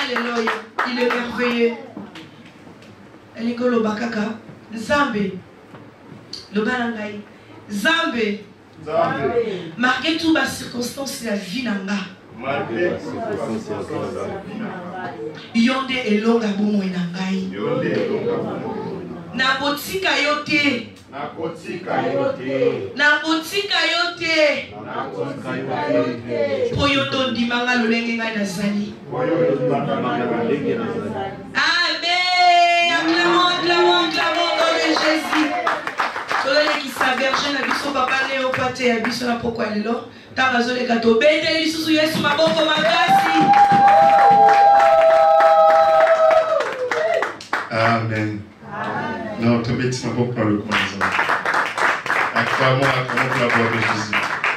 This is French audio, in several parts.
Alléluia. Il est merveilleux. Elikolo bakaka. Zambe. Le balangai. Zambe. Malgré toutes les circonstances de la vie nanga. Yonde elonga bomo inangai. Na botika yote. Na botika yote. Poyoto dimanga lolenge ngai nazali. Amen. Acclamons nom de Jésus. Solele qui s'averge na biso papa Léo pate ya biso na pourquoi elle est là. Tabazole kato bete lisusu Yesu maboko makasi. Amen. Non, te bêtis ma beaucoup le commencement. Acclamons pour la gloire de Jésus.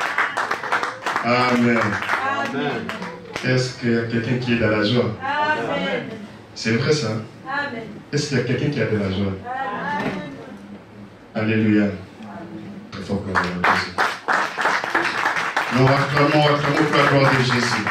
Amen. Amen. Est-ce qu'il y a quelqu'un qui est dans la joie? Amen. C'est vrai ça? Amen. Est-ce qu'il y a quelqu'un qui a de la joie? Amen. Alléluia. Très fort pour la gloire de Jésus. Nous acclamons pour la gloire de Jésus.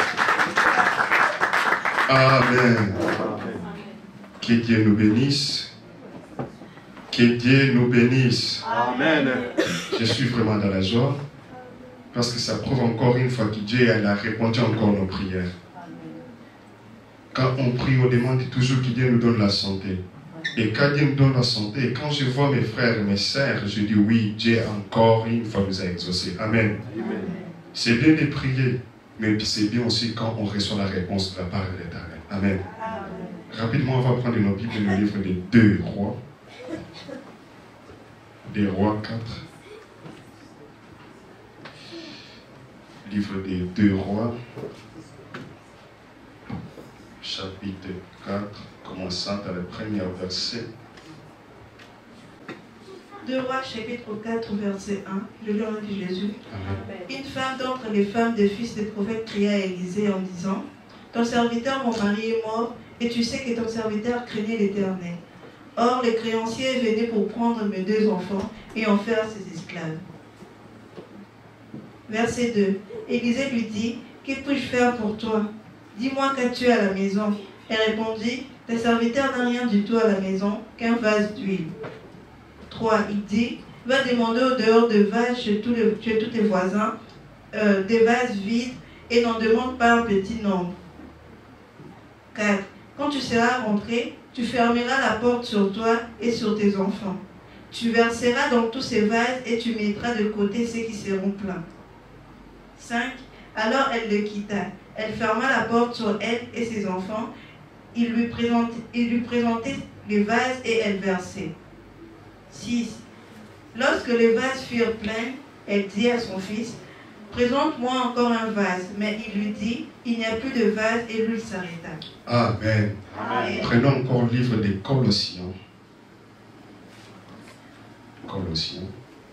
Amen. Que Dieu nous bénisse. Que Dieu nous bénisse. Amen. Je suis vraiment dans la joie parce que ça prouve encore une fois que Dieu a répondu encore nos prières. Quand on prie, on demande toujours que Dieu nous donne la santé. Et quand Dieu me donne la santé, quand je vois mes frères et mes sœurs, je dis oui, Dieu encore une fois nous a exaucés. Amen. Amen. C'est bien de prier, mais c'est bien aussi quand on reçoit la réponse de la part de l'Éternel. Amen. Amen. Rapidement, on va prendre nos Bibles et le livre des 2 Rois. Des Rois 4. Livre des 2 Rois. Chapitre 4, commençant à le premier verset. 2 Rois, chapitre 4, verset 1. Je lis au nom de Jésus. Amen. Une femme d'entre les femmes des fils des prophètes cria à Élisée en disant: ton serviteur, mon mari, est mort, et tu sais que ton serviteur craignait l'Éternel. Or, les créanciers venaient pour prendre mes 2 enfants et en faire ses esclaves. Verset 2. Élisée lui dit: que puis-je faire pour toi? Dis-moi, qu'as-tu à la maison? Elle répondit: tes serviteurs n'ont rien du tout à la maison qu'un vase d'huile. 3. Il dit: va demander au dehors de vases chez tous tes voisins des vases vides et n'en demande pas un petit nombre. 4. Quand tu seras rentré, tu fermeras la porte sur toi et sur tes enfants. Tu verseras dans tous ces vases et tu mettras de côté ceux qui seront pleins. 5. Alors elle le quitta. Elle ferma la porte sur elle et ses enfants. Il lui présentait les vases et elle versait. 6. Lorsque les vases furent pleins, elle dit à son fils: présente-moi encore un vase. Mais il lui dit: il n'y a plus de vase, et lui s'arrêta. Amen. Amen. Prenons encore le livre des Colossiens. Colossiens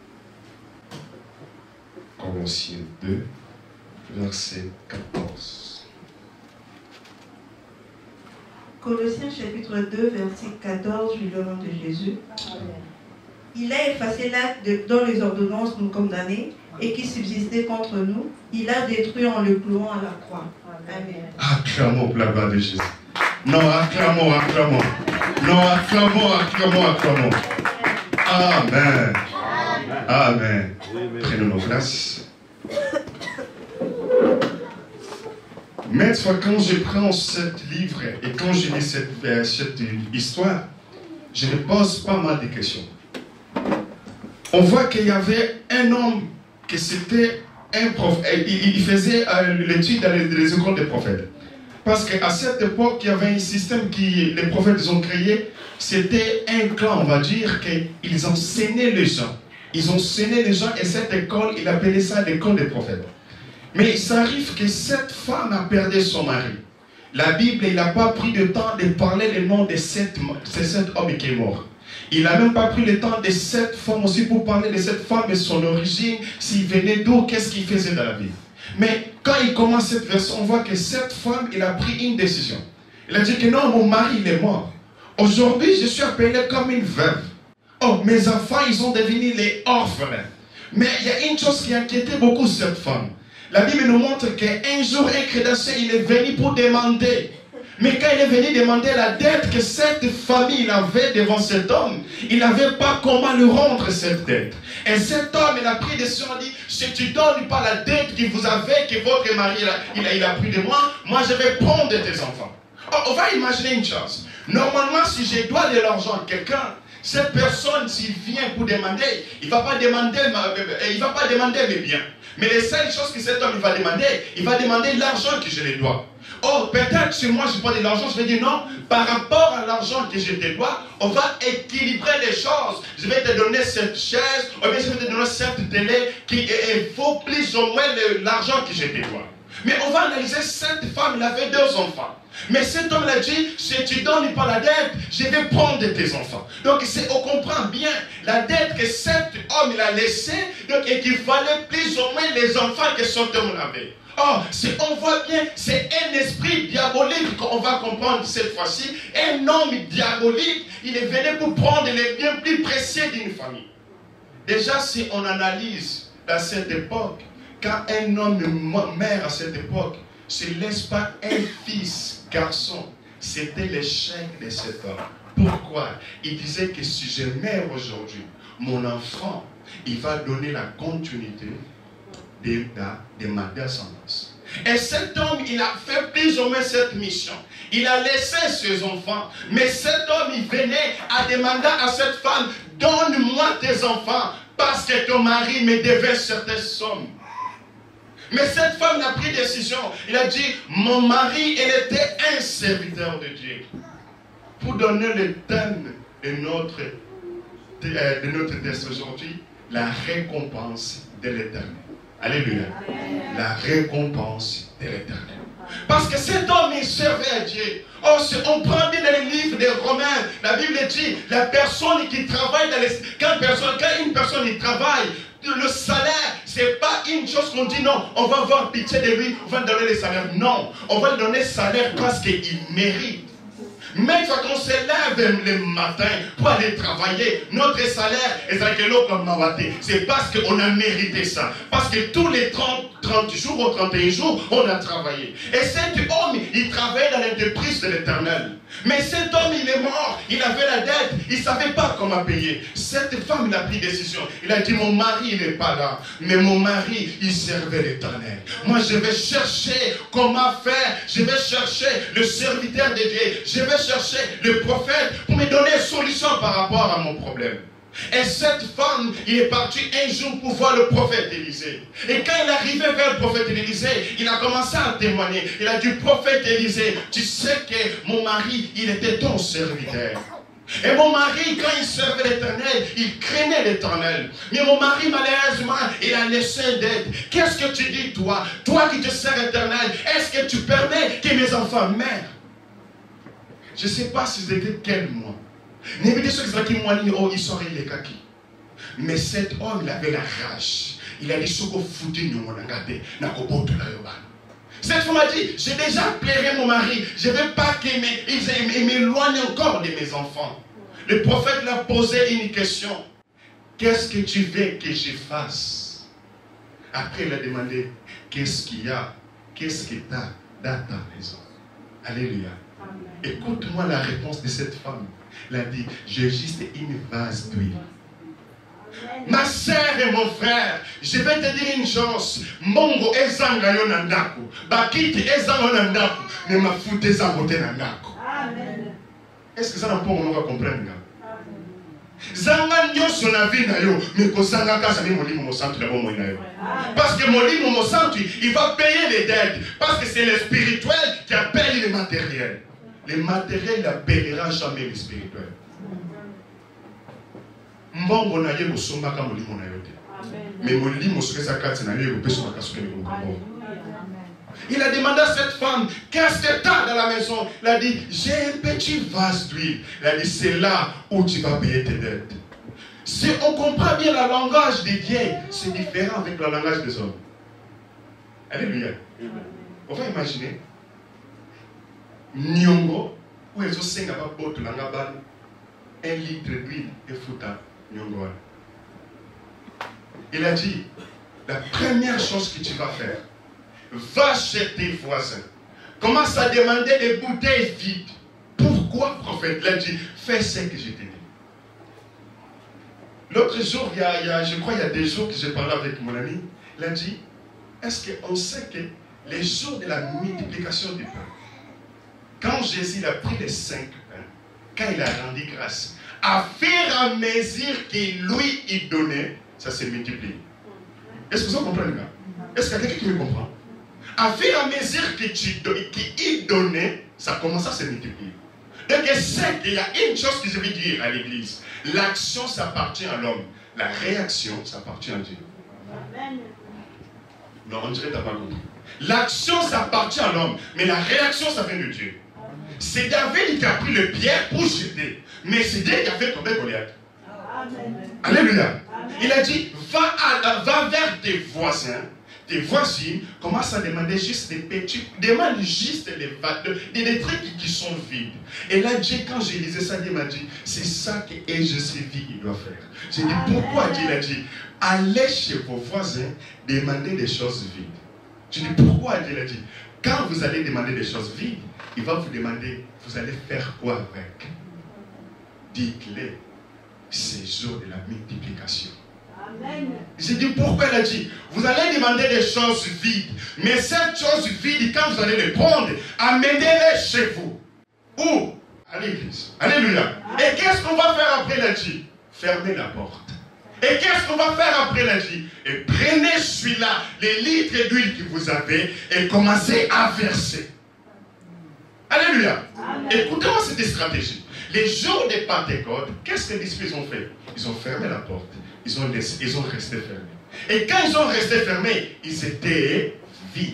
2, verset 14. Colossiens chapitre 2, verset 14, je lis au nom de Jésus. Amen. Il a effacé l'acte dont les ordonnances nous condamnaient et qui subsistait contre nous. Il a détruit en le clouant à la croix. Amen. Acclamons pour la gloire de Jésus. Non, acclamons. Non, acclamons. Amen. Amen. Prenons nos places. Maintenant, quand je prends ce livre et quand je lis cette histoire, je me pose pas mal de questions. On voit qu'il y avait un homme qui c'était un prophète. Il faisait l'étude dans les écoles des prophètes. Parce qu'à cette époque, il y avait un système que les prophètes ont créé. C'était un clan, on va dire, qu'ils enseignaient les gens. Ils enseignaient les gens et cette école, il appelait ça l'école des prophètes. Mais ça arrive que cette femme a perdu son mari. La Bible, il n'a pas pris le temps de parler le nom de cet homme qui est mort. Il n'a même pas pris le temps de cette femme aussi pour parler de cette femme et son origine, s'il venait d'où, qu'est-ce qu'il faisait dans la vie. Mais quand il commence cette version, on voit que cette femme, il a pris une décision. Il a dit que non, mon mari, il est mort. Aujourd'hui, je suis appelé comme une veuve. Oh, mes enfants, ils ont devenu les orphelins. Mais il y a une chose qui inquiétait beaucoup cette femme. La Bible nous montre qu'un jour, un crédancier, il est venu pour demander Mais quand il est venu demander la dette que cette famille avait devant cet homme, il n'avait pas comment lui rendre cette dette. Et cet homme, il a pris des décision, il a dit, si tu ne donnes pas la dette que vous avez, que votre mari il a pris de moi, moi je vais prendre tes enfants. Oh, on va imaginer une chose. Normalement, si je dois de l'argent à quelqu'un, cette personne, s'il vient pour demander, il ne va pas demander mes biens. Mais les seules choses que cet homme il va demander l'argent que je lui dois. Or, peut-être si moi je prends de l'argent, je vais dire non, par rapport à l'argent que je te dois, on va équilibrer les choses. Je vais te donner cette chaise, ou bien je vais te donner cette télé qui vaut plus ou moins l'argent que je te dois. Mais on va analyser, cette femme, elle avait 2 enfants. Mais cet homme l'a dit, si tu ne donnes pas la dette, je vais prendre tes enfants. Donc on comprend bien la dette que cet homme il a laissée, et qu'il fallait plus ou moins les enfants que cet homme avait. Or, on voit bien, c'est un esprit diabolique qu'on va comprendre cette fois-ci. Un homme diabolique, il est venu pour prendre les biens plus précieux d'une famille. Déjà, si on analyse à cette époque, quand un homme meurt à cette époque, ce ne laisse pas un fils, garçon. C'était l'échec de cet homme. Pourquoi? Il disait que si je meurs aujourd'hui, mon enfant, il va donner la continuité de ma descendance. Et cet homme, il a fait plus ou moins cette mission. Il a laissé ses enfants. Mais cet homme, il venait à demander à cette femme, donne-moi tes enfants, parce que ton mari me devait certaines sommes. Mais cette femme a pris décision. Il a dit, mon mari, il était un serviteur de Dieu. Pour donner le thème de notre test aujourd'hui, la récompense de l'éternel. Alléluia. La récompense de l'éternel. Parce que cet homme, il servait à Dieu. Oh, on prend bien dans les livres des Romains, la Bible dit, la personne qui travaille dans les... Quand une personne il travaille, le salaire, ce n'est pas une chose qu'on dit non, on va avoir pitié de lui, on va lui donner le salaire. Non, on va lui donner le salaire parce qu'il mérite. Même quand on se lève le matin pour aller travailler, notre salaire est c'est parce qu'on a mérité ça. Parce que tous les 30 jours ou 31 jours, on a travaillé. Et cet homme, il travaillait dans l'entreprise de l'Éternel. Mais cet homme, il est mort, il avait la dette, il ne savait pas comment payer. Cette femme, il a pris décision. Il a dit, mon mari, il n'est pas là. Mais mon mari, il servait l'Éternel. Moi, je vais chercher comment faire. Je vais chercher le serviteur de Dieu. Je vais chercher le prophète pour me donner une solution par rapport à mon problème. Et cette femme, il est parti un jour pour voir le prophète Élisée. Et quand il est arrivé vers le prophète Élisée, il a commencé à témoigner. Il a dit, prophète Élisée, tu sais que mon mari, il était ton serviteur. Et mon mari, quand il servait l'Éternel, il craignait l'Éternel. Mais mon mari, malheureusement, il a laissé d'aide. Qu'est-ce que tu dis, toi? Toi qui te sers l'Éternel, est-ce que tu permets que mes enfants meurent? Je ne sais pas si c'était quel mois. Mais cet homme, il avait la rage. Il a dit, cette femme a dit, j'ai déjà pleuré mon mari, je ne veux pas qu'il m'éloigne encore de mes enfants. Le prophète lui a posé une question. Qu'est-ce que tu veux que je fasse? Après, il a demandé, qu'est-ce qu'il y a? Qu'est-ce que tu as dans ta maison? Alléluia. Écoute-moi la réponse de cette femme. Elle a dit, j'ai juste une vase d'huile. Ma sœur et mon frère, je vais te dire une chose. Mongo ezanga yo nandako. Bakiti ezanga nandako. Mais ma foute ezanga te nandako. Est-ce que ça n'a pas on va comprendre? Zanga nyoso na vie na yo, mais ko zanga kasa ni molimo mo centre d'abord mo na yo. Parce que molimo mo centre, il va payer les dettes. Parce que c'est le spirituel qui appelle le matériel. Le matériel n'appellera jamais le spirituel. Mbongo na ye musomba ka molimo na yo te. Mais molimo soke sa kati na yo ko peso makasoke ni ko. Il a demandé à cette femme, qu'est-ce que tu as dans la maison? Il a dit, j'ai un petit vase d'huile. Il a dit, c'est là où tu vas payer tes dettes. Si on comprend bien le langage des dieux, c'est différent avec le langage des hommes. Alléluia. On va imaginer. Nyongo, où ils ont 5 bottes langaban, 1 litre d'huile et fouta nyongo. Il a dit, la première chose que tu vas faire, va chez tes voisins, commence à demander des bouteilles vides. Pourquoi, prophète? Il a dit, fais ce que je t'ai dit. L'autre jour, je crois il y a des jours que j'ai parlé avec mon ami, il a dit, est-ce qu'on sait que les jours de la multiplication du pain, quand Jésus a pris les 5 pains, quand il a rendu grâce, à fur et à mesure qu'il lui y donnait, ça s'est multiplié. Est-ce que vous comprenez là? Est-ce qu'il y a quelqu'un qui me comprend? À fur et à mesure qu'il y donnait, ça commence à se multiplier. Donc c'est qu'il y a une chose que je veux dire à l'église. L'action, ça appartient à l'homme. La réaction, ça appartient à Dieu. Amen. Non, on dirait que tu n'as pas compris. L'action, ça appartient à l'homme. Mais la réaction, ça vient de Dieu. C'est David qui a pris le pierre pour jeter. Mais c'est Dieu qui a fait tomber Goliath. Amen. Alléluia. Amen. Il a dit, va vers tes voisins, tes voisines, commence à demander juste des petits, demande juste des trucs qui sont vides. Et là, Dieu, quand je lisais ça, Dieu m'a dit, c'est ça que je suis vie, il doit faire. J'ai dit, pourquoi Dieu l'a dit? Allez chez vos voisins, demandez des choses vides. Je dis, pourquoi Dieu l'a dit? Quand vous allez demander des choses vides, il va vous demander, vous allez faire quoi avec? Dites-les, ces jours de la multiplication. Amen. J'ai dit, pourquoi elle a dit, vous allez demander des choses vides, mais cette chose vide, quand vous allez les prendre, amenez-les chez vous. Où? À l'église. Alléluia. Et qu'est-ce qu'on va faire après? Elle a dit, fermez la porte. Et qu'est-ce qu'on va faire après? Elle a dit, et prenez celui-là, les litres d'huile que vous avez, et commencez à verser. Alléluia. Écoutez-moi cette stratégie. Les jours de Pentecôte, qu'est-ce que les disciples ont fait? Ils ont fermé la porte. Ils ont resté fermés. Et quand ils ont resté fermés, ils étaient vides.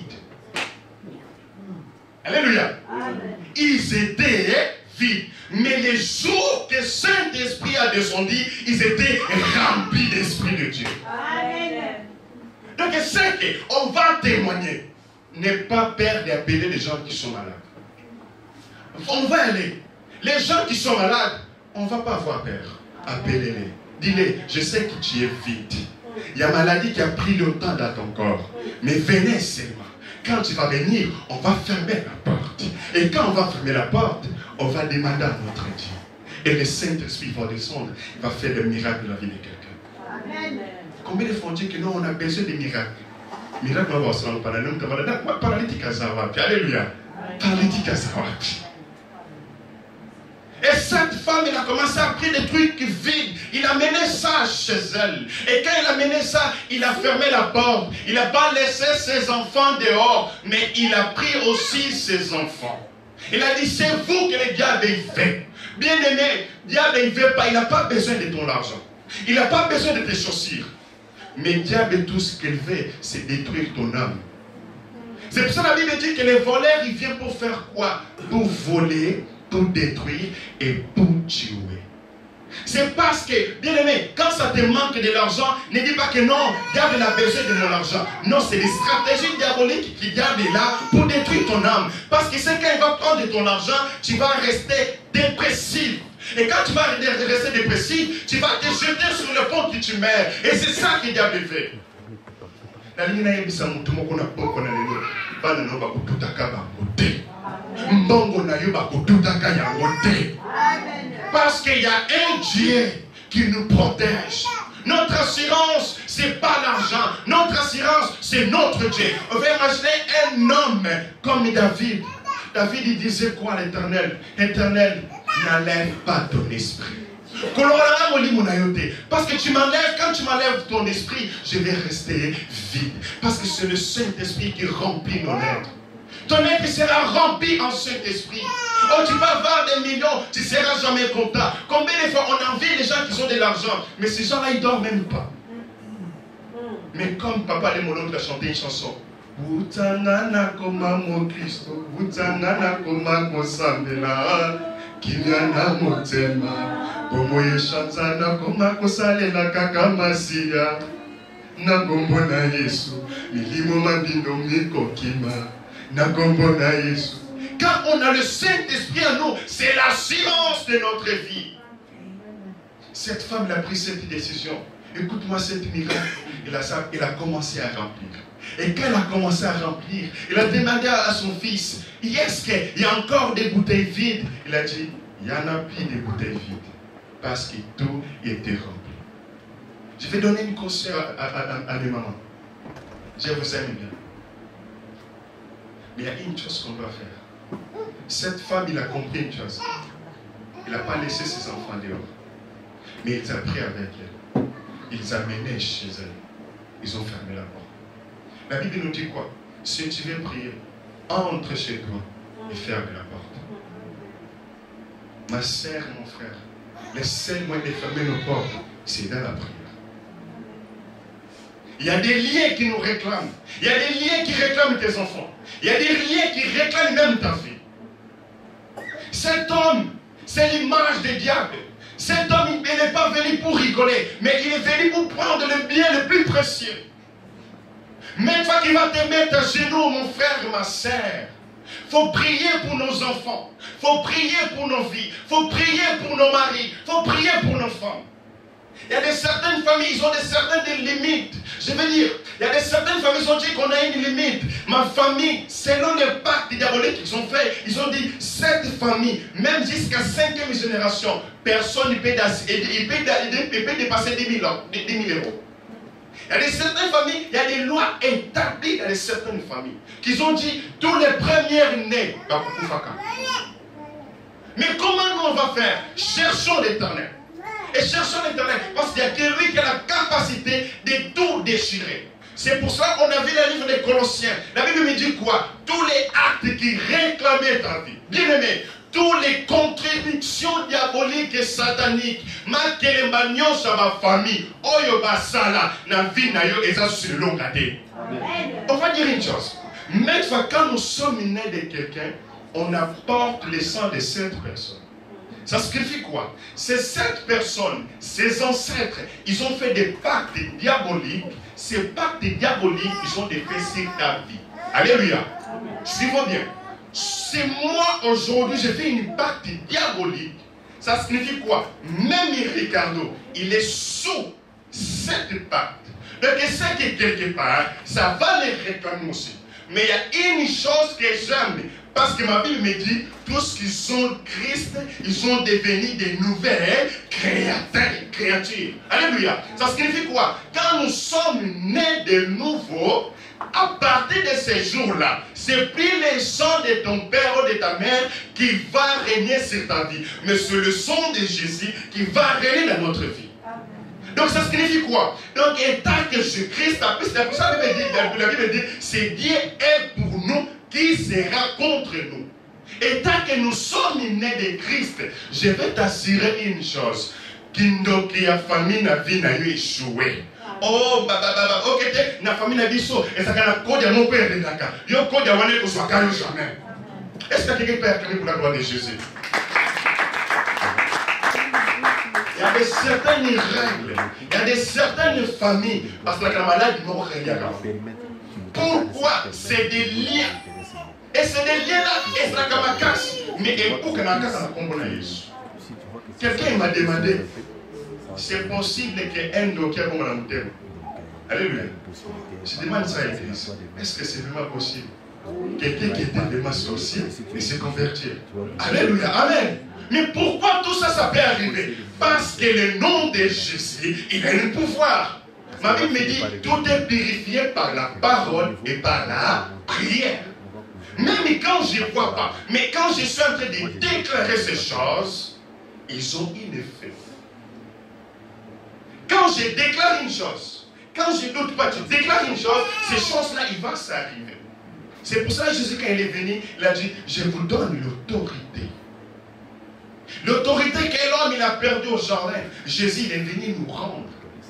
Alléluia. Amen. Ils étaient vides. Mais les jours que Saint-Esprit a descendu, ils étaient remplis d'Esprit de Dieu. Amen. Donc c'est qu'on va témoigner. N'aie pas peur d'appeler les gens qui sont malades. On va aller. Les gens qui sont malades, on ne va pas avoir peur. Appelez-les. Dis-les, je sais que tu es vide. Il y a maladie qui a pris longtemps dans ton corps. Mais venez seulement. Quand tu vas venir, on va fermer la porte. Et quand on va fermer la porte, on va demander à notre Dieu. Et le Saint-Esprit va descendre. Il va faire le miracle dans la vie de quelqu'un. Amen. Combien de fois on dit que nous, on a besoin de miracles? Miracle, on va se rendre paralytique à Zawapi. Alléluia. Paralytique à Zawapi. Et cette femme, elle a commencé à prendre des trucs vides. Il a mené ça chez elle. Et quand il a mené ça, il a fermé la porte. Il n'a pas laissé ses enfants dehors, mais il a pris aussi ses enfants. Il a dit, c'est vous que le diable fait. Bien aimé, le diable ne veut pas. Il n'a pas besoin de ton argent. Il n'a pas besoin de tes chaussures. Mais le diable, tout ce qu'il veut, c'est détruire ton âme. C'est pour ça que la Bible dit que les voleurs, ils viennent pour faire quoi? Pour voler, pour détruire et pour tuer. C'est parce que, bien aimé, quand ça te manque de l'argent, ne dis pas que non, diable a besoin de mon argent. Non, c'est des stratégies diaboliques qui diable est là pour détruire ton âme. Parce que c'est quand il va prendre ton argent, tu vas rester dépressif. Et quand tu vas rester dépressif, tu vas te jeter sur le pont que tu meurs. Et c'est ça que le diable fait. La ligne est bien, tout le monde a beaucoup de parce qu'il y a un Dieu qui nous protège. Notre assurance, ce n'est pas l'argent. Notre assurance, c'est notre Dieu. On va imaginer un homme comme David. David, il disait quoi à l'Éternel? Éternel, n'enlève pas ton esprit. Parce que tu m'enlèves, quand tu m'enlèves ton esprit, je vais rester vide. Parce que c'est le Saint-Esprit qui remplit mon être. Ton être sera rempli en Saint-Esprit. Oh, tu vas avoir des millions, tu ne seras jamais content. Combien de fois on envie les gens qui ont de l'argent, mais ces gens-là, ils ne dorment même pas. Mais comme Papa Lemolo a chanté une chanson. Boutangana koma mo Christo, boutangana koma mo Sambela, kinyana motema, bomoye chanzana koma kosalela kaka masia, na gombo na Yesu, milimo mabindo mikokima. Quand on a le Saint-Esprit en nous, c'est l'assurance de notre vie. Cette femme a pris cette décision. Écoute-moi, cette miracle, il a commencé à remplir. Et quand il a commencé à remplir, il a demandé à son fils, est-ce qu'il y a encore des bouteilles vides? Il a dit, il n'y en a plus des bouteilles vides. Parce que tout était rempli. Je vais donner une conseil à mes mamans. Je vous aime bien. Mais il y a une chose qu'on doit faire. Cette femme, il a compris une chose. Il n'a pas laissé ses enfants dehors. Mais il a pris avec elle. Ils les amenaient chez elle. Ils ont fermé la porte. La Bible nous dit quoi? Si tu veux prier, entre chez toi et ferme la porte. Ma sœur, mon frère, le seul moyen de fermer nos portes, c'est dans la prière. Il y a des liens qui nous réclament. Il y a des liens qui réclament tes enfants. Il y a des liens qui réclament même ta vie. Cet homme, c'est l'image du diable. Cet homme, il n'est pas venu pour rigoler, mais il est venu pour prendre le bien le plus précieux. Même fois qu'il va te mettre à genoux, mon frère et ma sœur, il faut prier pour nos enfants. Il faut prier pour nos vies. Il faut prier pour nos maris. Il faut prier pour nos femmes. Il y a certaines familles, ils ont certaines limites. Je veux dire, il y a certaines familles qui ont dit qu'on a une limite. Ma famille, selon les pactes diaboliques qu'ils ont fait, ils ont dit, cette famille, même jusqu'à 5e génération, personne ne peut dépasser 10 000 euros. Il y a certaines familles, il y a des lois établies dans certaines familles, qui ont dit, tous les premiers nés, mais comment nous on va faire? Cherchons l'Éternel. Et cherchons l'Éternel, parce qu'il y a que lui qui a la capacité de tout déchirer. C'est pour ça qu'on a vu le livre des Colossiens. La Bible me dit quoi? Tous les actes qui réclamaient ta vie. Bien aimé, toutes les contributions diaboliques et sataniques, malgré magnon sur ma famille, oyo basala, na vie na yo, et ça sur le long gâté. On va dire une chose. Même quand nous sommes nés de quelqu'un, on apporte le sang de cette personne. Ça signifie quoi? Ces 7 personnes, ces ancêtres, ils ont fait des pactes diaboliques. Ces pactes diaboliques, ils ont fait sur ta vie. Alléluia. Suivons bien. Si moi, aujourd'hui, j'ai fait une pacte diabolique, ça signifie quoi? Même Ricardo, il est sous cette pacte. Donc, c'est que quelque part, ça va les réclamer aussi. Mais il y a une chose que j'aime. Parce que ma Bible me dit, tous qui sont Christ, ils sont devenus des nouvelles créatures. Alléluia. Ça signifie quoi? Quand nous sommes nés de nouveau, à partir de ces jours-là, c'est plus les sang de ton père ou de ta mère qui va régner sur ta vie, mais c'est le sang de Jésus qui va régner dans notre vie. Donc ça signifie quoi? Donc étant que Jésus-Christ, c'est pour ça que la Bible dit, c'est Dieu est pour nous, qui sera contre nous. Et tant que nous sommes nés de Christ, je vais t'assurer une chose. Kindoki a famille na vie na yo échoué. Oh, ok, na famille na biso, et ça kana code à mon père de Dakar. Yo code à wane ko soit jamais. Est-ce que quelqu'un peut acclamer pour la gloire de Jésus? Il y a des certaines règles, il y a des certaines familles, parce que la maladie n'est pas réelle. Pourquoi? C'est des liens. Et c'est des liens-là, et c'est la casse. Mais pour que la casse la comprenne. Quelqu'un m'a demandé, c'est possible qu'un docker comme la montagne. Alléluia. Je demande ça à l'église. Est-ce que c'est vraiment possible? Quelqu'un qui était vraiment sorcier et s'est converti. Alléluia. Amen. Mais pourquoi tout ça, ça peut arriver? Parce que le nom de Jésus, il a un pouvoir. Ma Bible me dit, tout est purifié par la parole et par la prière. Même quand je ne vois pas, mais quand je suis en train de déclarer ces choses, ils ont un effet. Quand je déclare une chose, quand je ne doute pas, tu déclares une chose, ces choses-là, il va s'arriver. C'est pour ça que Jésus, quand il est venu, il a dit, je vous donne l'autorité. L'autorité que l'homme il a perdu au jardin, Jésus il est venu nous rendre.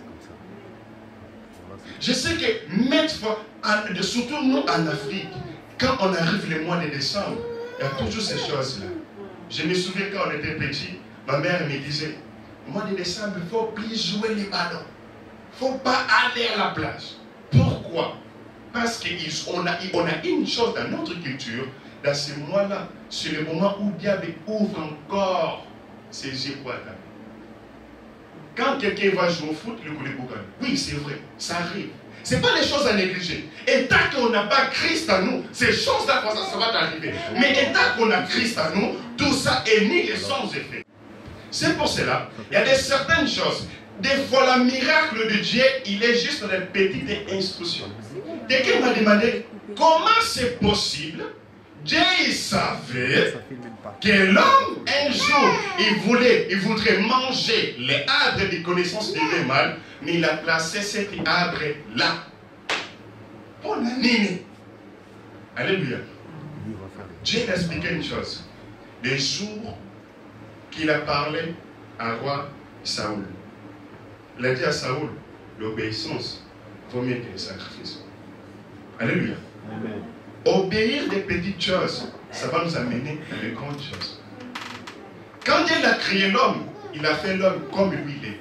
Je sais que maintes fois, surtout nous en Afrique, quand on arrive le mois de décembre, il y a toujours ces choses-là. Je me souviens quand on était petit, ma mère me disait, au mois de décembre, il ne faut plus jouer les ballons. Il ne faut pas aller à la plage. Pourquoi? Parce qu'on a une chose dans notre culture, dans ce mois-là, c'est le moment où le diable ouvre encore ses yeux pour attaquer. Quand quelqu'un va jouer au foot, le coup de gagne. Oui, c'est vrai, ça arrive. Ce n'est pas des choses à négliger. Et tant qu'on n'a pas Christ à nous, ces choses-là, ça va t'arriver. Mais et tant qu'on a Christ à nous, tout ça est mis et sans effet. C'est pour cela, il y a certaines choses. Des fois, le miracle de Dieu, il est juste dans une petite instruction. Quelqu'un m'a demandé comment c'est possible. Dieu il savait que l'homme, un jour, il voudrait manger les arbres de connaissance du bien et mal, mais il a placé cet arbre-là. Pour l'animer. Alléluia. Dieu a expliqué une chose. Le jour qu'il a parlé à roi Saoul, il a dit à Saoul, l'obéissance vaut mieux que le sacrifice. Alléluia. Amen. Obéir des petites choses, ça va nous amener à des grandes choses. Quand Dieu a créé l'homme, il a fait l'homme comme lui il est.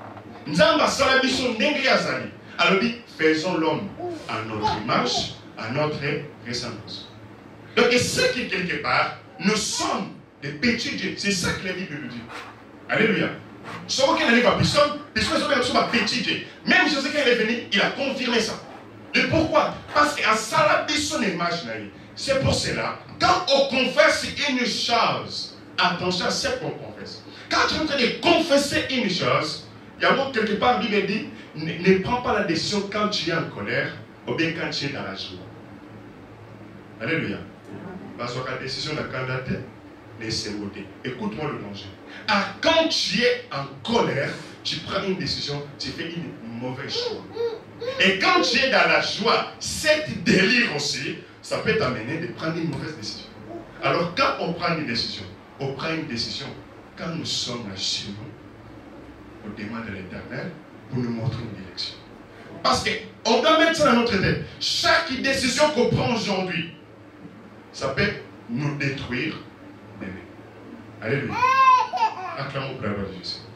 Alors dit, faisons l'homme à notre image, à notre ressemblance. Donc, et ce qui quelque part, nous sommes des petits dieux. C'est ça que la Bible nous dit. Alléluia. Sauf qu'il arrive à personne, puisque nous sommes un petit dieu. Même Jésus quand il est venu, il a confirmé ça. Et pourquoi? Parce qu'à ça, personne image. C'est pour cela, quand on confesse une chose, attention à ce qu'on confesse. Quand tu es en train de confesser une chose, il y a un quelque part, la Bible dit, ne prends pas la décision quand tu es en colère, ou bien quand tu es dans la joie. Alléluia. Parce que la décision de la candidature, laissez voter. Écoute-moi le danger. Ah, quand tu es en colère, tu prends une décision, tu fais une mauvaise choix. Et quand tu es dans la joie, cette délire aussi, ça peut t'amener de prendre une mauvaise décision. Alors quand on prend une décision quand nous sommes à chez nous, on demande à l'Éternel pour nous montrer une direction. Parce qu'on doit mettre ça dans notre tête. Chaque décision qu'on prend aujourd'hui, ça peut nous détruire demain. Alléluia. Acclamons pour la gloire de Jésus.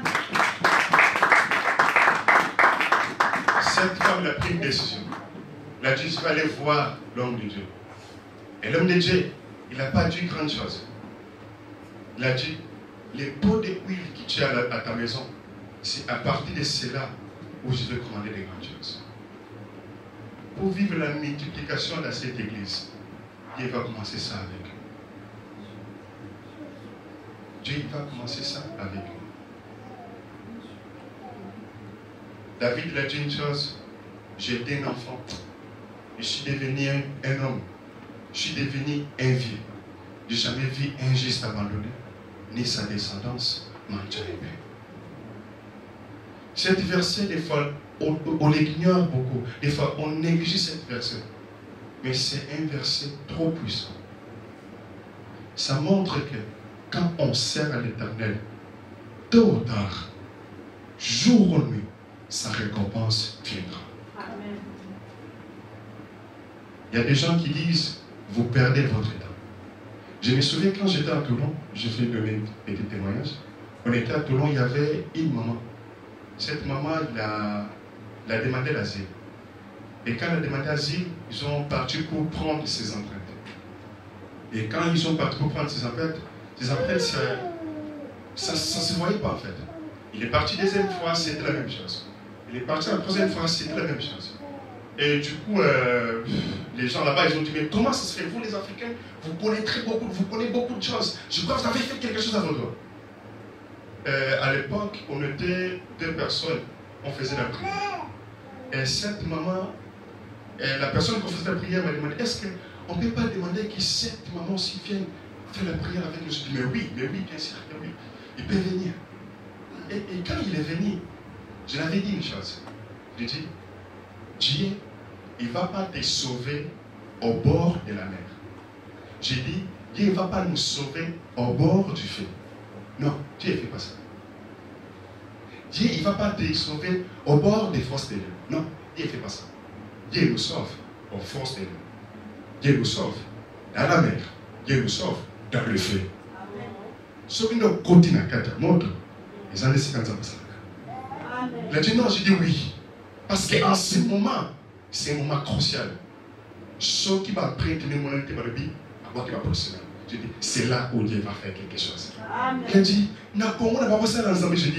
Cette femme a pris une décision. Elle a dit, je vais aller voir l'homme de Dieu. Et l'homme de Dieu, il n'a pas dit grande chose. Il a dit, les pots d'huile que tu as à ta maison, c'est à partir de cela où je vais commander des grandes choses. Pour vivre la multiplication dans cette église, Dieu va commencer ça avec nous. Dieu va commencer ça avec nous. David il a dit une chose, j'étais un enfant, je suis devenu un homme, je suis devenu un vieux. Je n'ai jamais vu un juste abandonné, ni sa descendance mendier. Cette verset, des fois, on l'ignore beaucoup. Des fois, on néglige cette verset. Mais c'est un verset trop puissant. Ça montre que quand on sert à l'Éternel, tôt ou tard, jour ou nuit, sa récompense viendra. Amen. Il y a des gens qui disent, vous perdez votre temps. Je me souviens quand j'étais à Toulon, je vais donner un petit témoignage. On était à Toulon, il y avait une maman. Cette maman, elle a demandé l'asile. Et quand elle a demandé l'asile, ils sont partis pour prendre ses empreintes. Et quand ils sont partis pour prendre ses empreintes, ça ne se voyait pas en fait. Il est parti la deuxième fois, c'était la même chose. Il est parti la troisième fois, c'était la même chose. Et du coup, les gens là-bas, ils ont dit, mais comment ça se fait, vous les Africains, vous connaissez beaucoup de choses. Je crois que vous avez fait quelque chose à vos doigts. À l'époque, on était 2 personnes, on faisait la prière. Et cette maman, la personne qui faisait la prière m'a demandé, est-ce qu'on ne peut pas demander que cette maman aussi vienne faire la prière avec nous? Je dis, mais oui, bien sûr, oui. Il peut venir. Et quand il est venu, je l'avais dit une chose. J'ai dit, Dieu, il ne va pas te sauver au bord de la mer. J'ai dit, Dieu ne va pas nous sauver au bord du feu. Non, Dieu ne fait pas ça. Dieu, il ne va pas te sauver au bord des forces de l'eau. Non, Dieu ne fait pas ça. Dieu nous sauve aux forces de l'eau. Dieu nous sauve dans la mer. Dieu nous sauve dans le feu. Sauf nos côtés dans 4 montres, ils ont laissé comme ça. Il a dit non, j'ai dit oui. Parce qu'en ce moment, c'est un moment crucial. Ce qui va prêter le moment de la vie, à quoi qui va procéder. Je dis, c'est là où Dieu va faire quelque chose. Amen. Il a dit, on n'a pas ça ensemble. Je dis,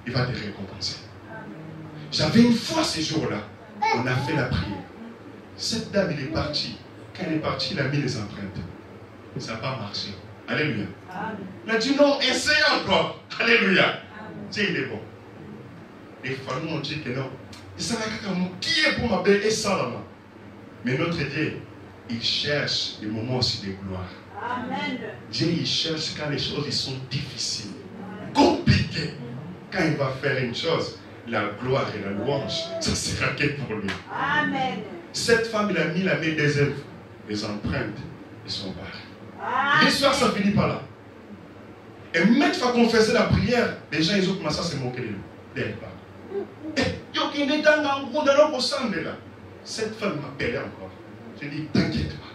il va te récompenser. J'avais une foi ce jour-là. On a fait la prière. Cette dame, elle est partie. Quand elle est partie, elle a mis les empreintes. Ça n'a pas marché. Alléluia. Elle a dit non, essaye encore. Alléluia. Dieu, il est bon. Les femmes ont dit que non. Qui est pour ma belle et ça là-bas? Mais notre Dieu, il cherche des moments aussi de gloire. Amen. Dieu, il cherche quand les choses ils sont difficiles, compliquées. Quand il va faire une chose, la gloire et la louange, ça sera que pour lui. Amen. Cette femme, elle a mis la main des œuvres, les empreintes, ils sont barrés. L'histoire, ça finit par là. Et même fois confesser la prière, les gens, ils ont commencé à se moquer d'elle. Cette femme m'appelait encore. J'ai dit, t'inquiète pas.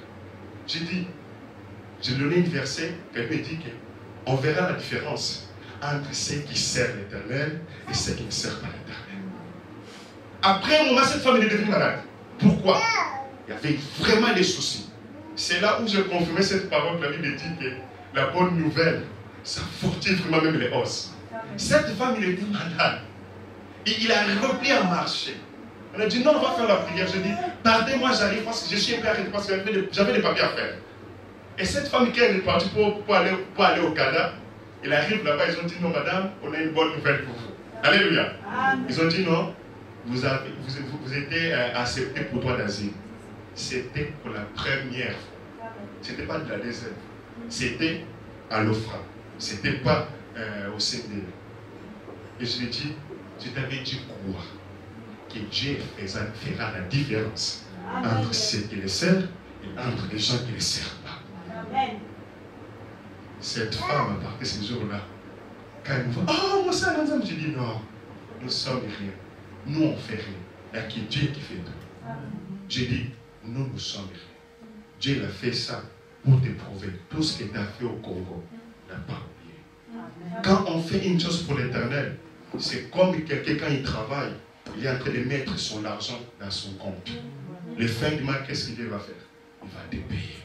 J'ai donné une verset qu'elle me dit qu'on verra la différence entre ceux qui servent l'Éternel et ceux qui ne servent pas l'Éternel. Après un moment, cette femme est devenue malade. Pourquoi? Il y avait vraiment des soucis. C'est là où j'ai confirmé cette parole que la Bible dit que la bonne nouvelle, ça fortifie vraiment même les os. Cette femme, il était malade. Et il a repris à marcher. Elle a dit non, on va faire la prière. Je dis, pardonnez-moi, j'arrive parce que je suis un peu arrêté parce que j'avais des papiers à faire. Et cette femme qui est partie pour aller au Canada, elle arrive là-bas, ils ont dit non, madame, on a une bonne nouvelle pour vous. Alléluia. Ils ont dit non, vous étiez accepté pour droit d'asile. C'était pour la première fois. Ce n'était pas de la deuxième. C'était à l'OFRA. Ce n'était pas au CND. Et je lui ai dit, je t'avais dit quoi? Que Dieu fera la différence entre ceux qui le servent et entre les gens qui ne le servent pas. Amen. Cette femme a parti ce jour-là. Quand elle me voit, oh, moi ça, je dis non, nous sommes rien. Nous on fait rien. Il n'y a que Dieu qui fait tout. J'ai dit, nous sommes rien. Dieu a fait ça pour te prouver. Tout ce que tu as fait au Congo, n'a pas oublié. Quand on fait une chose pour l'Éternel, c'est comme quelqu'un quand il travaille, il est en train de mettre son argent dans son compte. Le fin du mois, qu'est-ce qu'il va faire? Il va te payer.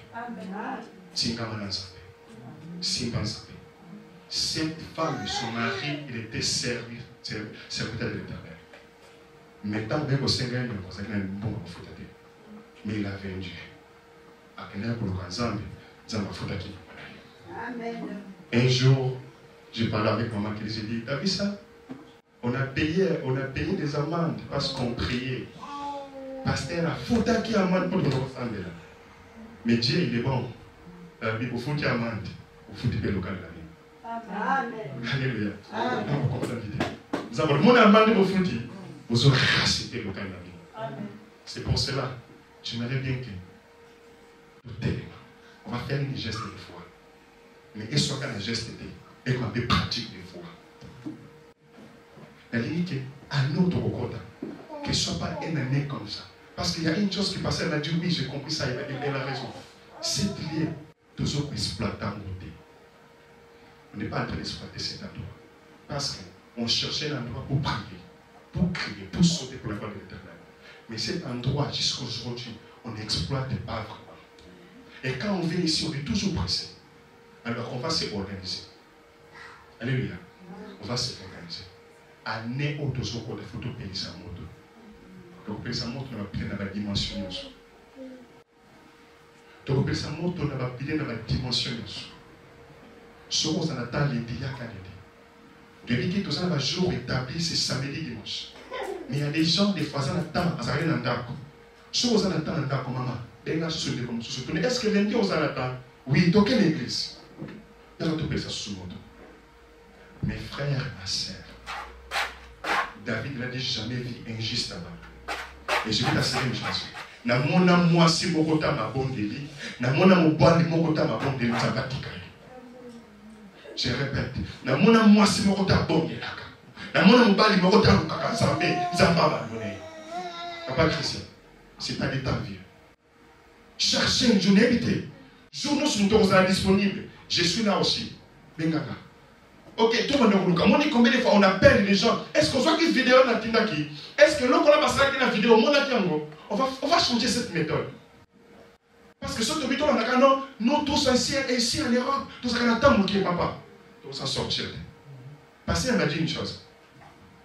Cette femme, son mari, il était serviteur de l'Éternel. Maintenant, même au Sénégal, il a un bon foutage. Mais il avait un Dieu. Un jour, j'ai parlé avec maman qui disait, t'as vu ça? On a payé des amendes parce qu'on priait. Pasteur a foutu qui amende pour le ressemble là. Mais Dieu, il est bon. La Bible, il faut qu'il amende. Il faut qu'il local la Bible. Amen. Alléluia. Nous avons le monde amende pour foutre. Vous aurez racheté le local la Bible. C'est pour cela, j'aimerais bien que on va faire une geste de foi. Mais il soit qu'un geste et qu'on ait pratique de foi. Elle dit qu'un autre côté, que ce ne soit pas une année comme ça. Parce qu'il y a une chose qui passait, elle a dit oui, j'ai compris ça, elle a raison. C'est lié, tous autres exploitants montés. On n'est pas en train d'exploiter cet endroit. Parce qu'on cherchait un endroit pour prier, pour crier, pour sauter pour la gloire de l'Éternel. Mais cet endroit, jusqu'à aujourd'hui, on n'exploite pas vraiment. Et quand on vient ici, on est toujours pressé. Alors on va s'organiser. Alléluia. On va s'organiser. Année où tous autres, il faut tout payer sa moto. Donc, payer sa moto, on va payer dans la dimension. Donc, payer sa moto, on va payer dans la dimension. Ce qu'on attend les diacres à l'aider. Depuis que tout ça va jour établi, c'est samedi, dimanche. Mais il y a des gens, des fois, ça attend, ça rien d'endako. Ce qu'on attend, d'endako, maman. Est-ce que lundi, on attend? Oui, dans quelle église? Il y a tout payer ça sous moto. Mes frères et ma sœur, David l'a dit, jamais vu injuste là-bas. Et je vais t'assurer une chose. Na mona mwasi mokota mabondeli, na mona mobandi mokota mabondeli tabatika. Je répète, na mona mwasi mokota bondelaka. Na mona mobali mokota lukaka nzambe, nzamba bandone. Papa Christian, c'est pas des temps vieux. Cherchez une journée habitée. Journaux sont disponibles. Je suis là aussi. Bengaka. Ok, tout le monde, combien de fois on appelle les gens? Est-ce qu'on soit qui vidéo dans Tindaki? Est-ce que l'on a passé la vidéo, on va changer cette méthode. Parce que ce que on a nous tous ici en Europe, tous en attendant mon papa. Tous en sortir. Parce qu'elle m'a dit une chose.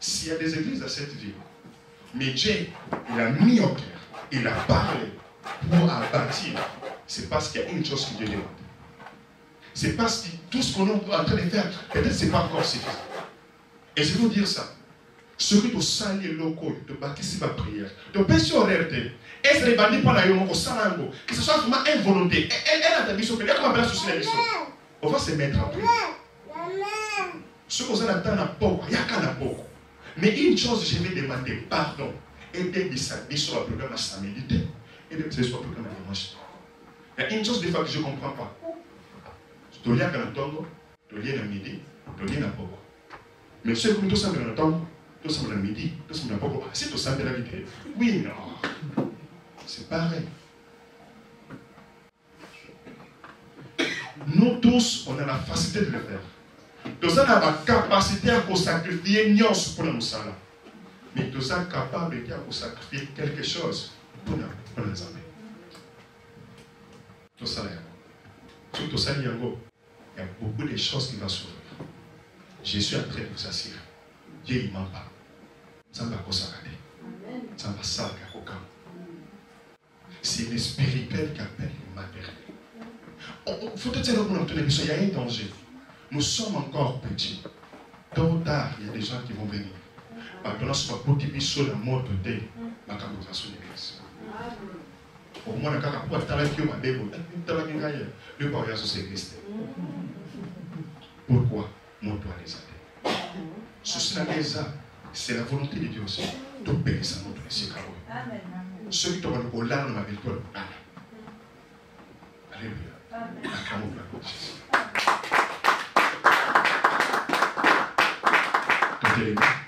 S'il y a des églises dans cette ville, mais Dieu, il a mis au cœur, il a parlé pour bâtir, c'est parce qu'il y a une chose qui Dieu demande. C'est parce que tout ce qu'on est en train de faire, peut-être ce n'est pas encore suffisant. Et je vais vous dire ça. Ce que tu sens les locaux, tu bâtis ma prière, tu peux sur RT, est-ce que les bandits pour la yomo, que ce soit vraiment involonté, elle a ta mission, elle a comme un sur la mission. On va se mettre en prière. Ce qu'on a dans la peau, il y a qu'un peau. Mais une chose, je vais demander pardon. Et de s'habiller sur le programme à méditer. Et de sur le programme à dimanche. Il y a une chose des fois que je ne comprends pas. Tu lis à Kanatongo, tu lis à midi, tu lis à Pogo. Mais ceux qui tout ça dans le temps, tout ça dans le midi, tout ça dans le Pogo, c'est tout ça de la vie. Oui, non. C'est pareil. Nous tous, on a la facilité de le faire. Nous avons la capacité à sacrifier nous pour nous salaires. Mais nous sommes capables de sacrifier quelque chose pour nous amis. Tout ça, surtout ça, il y a beaucoup de choses qui vont s'ouvrir. Je suis en train de vous assurer. Dieu ne ment pas. Ça ne va pas s'arrêter. Ça ne va pas s'arrêter. C'est le spirituel qui appelle le matériel. Il faut dire que il y a un danger. Nous sommes encore petits. Tôt ou tard, il y a des gens qui vont venir. Maintenant, ce n'est pas pour dire sur la mort de Dieu, ma capacité de l'église. Au moins, la capacité de l'église. Pourquoi mon doigt les a dit? Ceci c'est la volonté de Dieu aussi. De payer sa montre ici. Ceux qui t'ont dit là, on a victoire. Alléluia. Acclamons la gloire de Jésus.